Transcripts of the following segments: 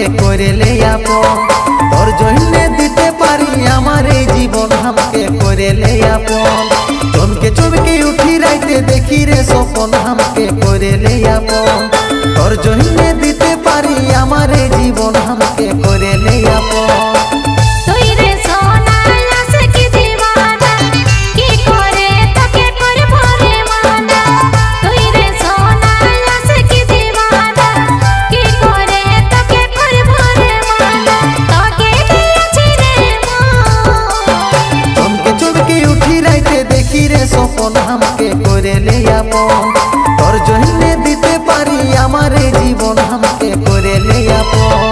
करे ले आपन तोर जन्ने दिते पारी हमारे जीवन हमके करे ले आपन चमके उठी राइते देखी रे सपन हमके करे ले आपन तोर जन्ने दिते पारी हमारे जीवन हमके करे ले आपन। सपन हमके करे ले आपन तोर जन्ने दिते पारी हमारे जीवन हमके करे ले आपन।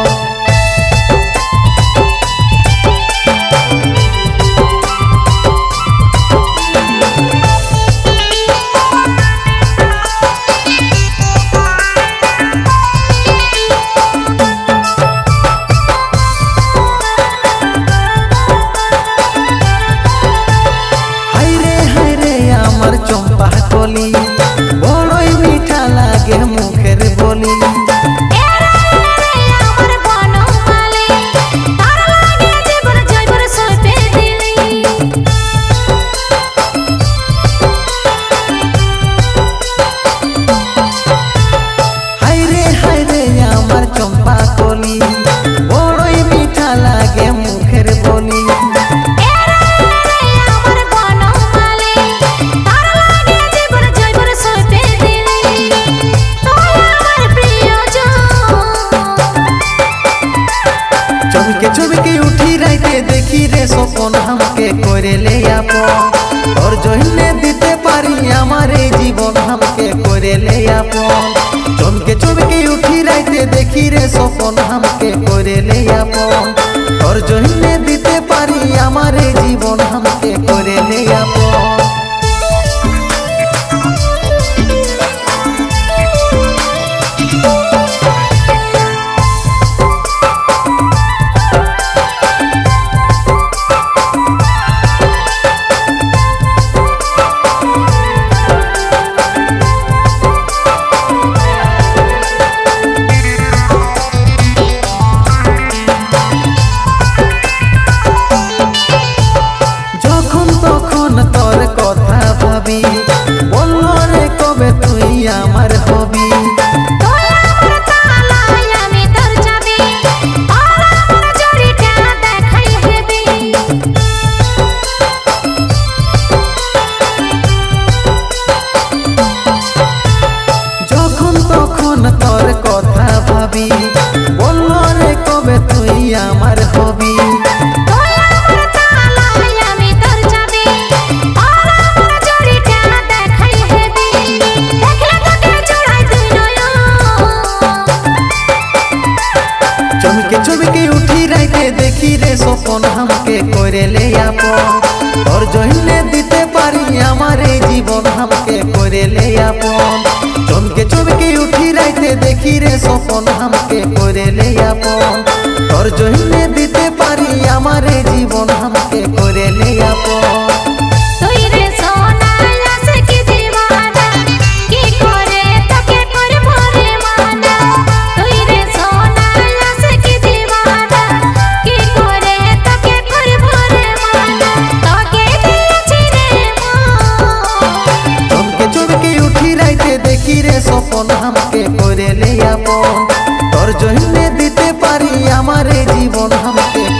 चंपा कली बड़ई मीठा लागे मुखेर बोली हाय रे आमार चंपा कली बड़ई मीठा लागे मुखेर बोली चमके उठी राइते देखी रे सपन हमके करे ले आपन और जन्ने दिते पारी हमारे जीवन हमके करे ले आपन चमके उठी राइते देखी रे सपन हमके करे ले आपन और जन्ने दिते पारी हमारे जीवन हमके करे ले आपन। तोर कथा भाबी बोलो रे कबे तुई आमार हबी যখন তখন তোর কথা ভাবি বলো রে কবে তুই আমার হবি चमके उठी राइते देखी रे सपन हमके करे ले आपन और जन्ने दिते पारी हमारे जीवन हमके करे ले आपन चमके उठी राइते देखी रे सपन हमके करे ले आपन और जन्ने दिते पारी हमारे जीवन हमके करे ले आपन। देखी रे सपन हमके करे ले आपन तोर जन्ने दिते पारी हमारे जीवन हमके